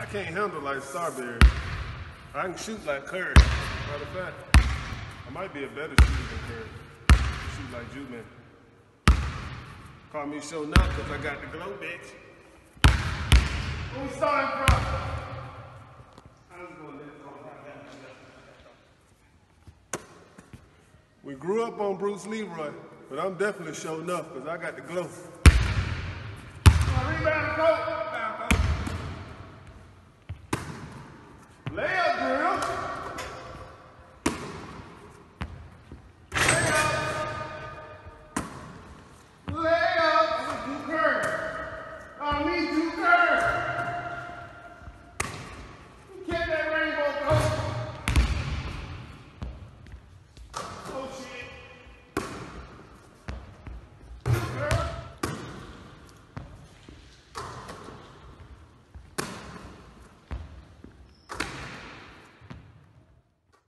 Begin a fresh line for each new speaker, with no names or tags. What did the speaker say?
I can't handle like Starberry. I can shoot like Curry. Matter of fact, I might be a better shooter than Curry. Shoot like Juman. Call me show now because I got the glow, bitch. Where we starting from? We grew up on Bruce Leroy, but I'm definitely showing up because I got the glow. Rebound, coach.